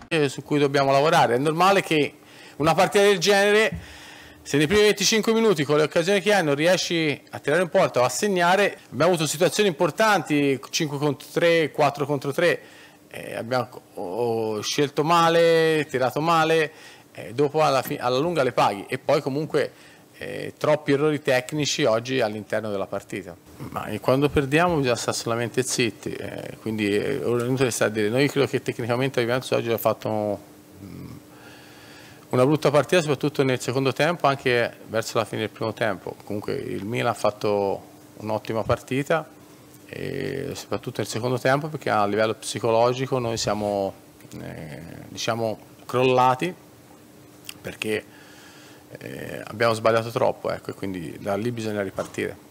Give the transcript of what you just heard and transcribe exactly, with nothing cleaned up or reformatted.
su cui dobbiamo lavorare. È normale che una partita del genere, se nei primi venticinque minuti con le occasioni che hai non riesci a tirare in porta o a segnare, abbiamo avuto situazioni importanti, cinque contro tre, quattro contro tre, eh, abbiamo scelto male, tirato male, eh, dopo alla, alla lunga le paghi e poi comunque eh, troppi errori tecnici oggi all'interno della partita. Ma quando perdiamo bisogna stare solamente zitti, eh, quindi è inutile stare a dire. Noi credo che tecnicamente la Juventus oggi ha fatto una brutta partita, soprattutto nel secondo tempo, anche verso la fine del primo tempo. Comunque il Milan ha fatto un'ottima partita, e soprattutto nel secondo tempo, perché a livello psicologico noi siamo eh, diciamo crollati, perché eh, abbiamo sbagliato troppo, ecco, e quindi da lì bisogna ripartire.